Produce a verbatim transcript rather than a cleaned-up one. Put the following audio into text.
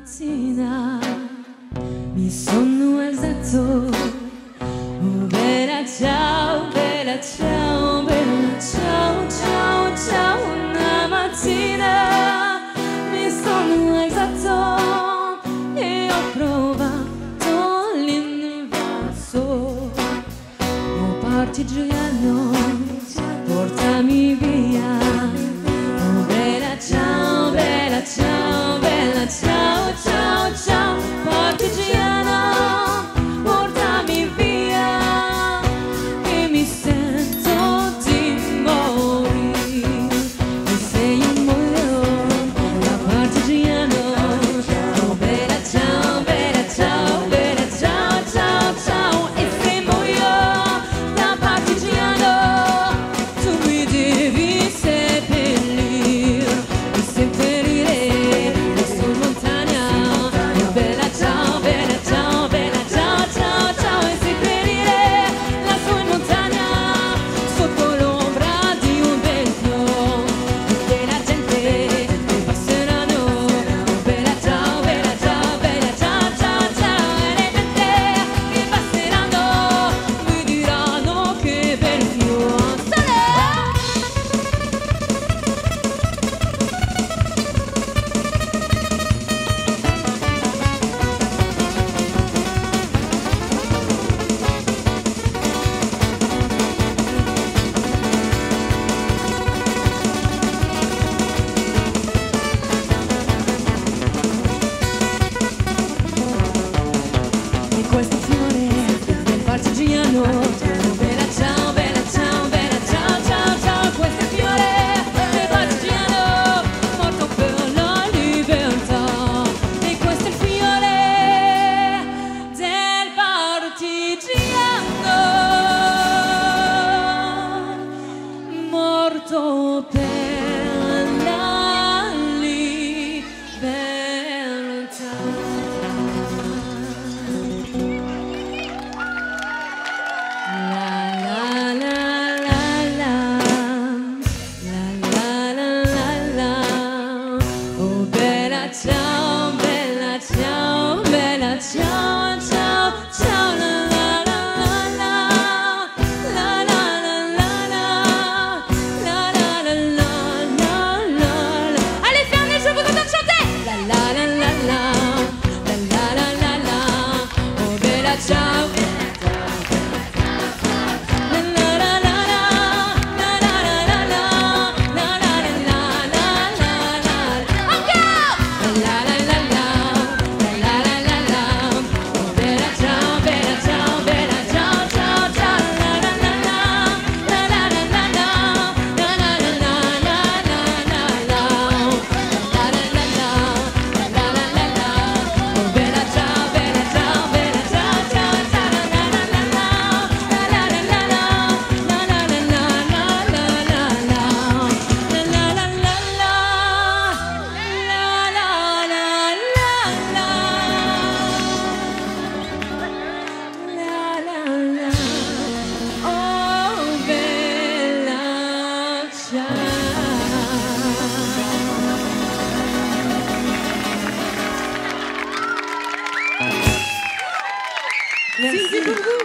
mattina mi sono alzato, oh bella ciao, bella ciao, bella ciao, ciao, ciao. Una mattina mi sono alzato e ho provato l'invaso, oh partigiano, portami via, oh bella ciao, bella ciao, bella ciao, ciao, ciao, partigiano, portami via, che mi sento di morire, e se io muoio da partigiano, oh bella ciao, bella ciao, bella ciao, ciao, ciao, e se muoio da partigiano, tu mi devi seppellire, e seppellire lassù in montagna, oh bella ciao, bella ciao, bella ciao, ciao, ciao, e seppellire lassù in montagna, sotto l'ombra di un bel fiore, e la gente che passeranno, oh bella ciao, bella ciao, bella ciao, ciao, ciao, e le gente che passeranno mi diranno che bel fiore. E questo fiore del partigiano, oh bella ciao, bella ciao, bella ciao, ciao, ciao, questo fiore del partigiano, morto per la libertà. E questo è il fiore del partigiano, morto per la libertà. La la la la la, la la la la la, oh bella ciao, bella ciao, bella ciao, ciao, ciao, la la la la la, la la la la la, la la la la la la. Allez, fermez, je vous entends chanter. La la la la la, la la la la la, oh bella ciao. Merci. Merci pour vous.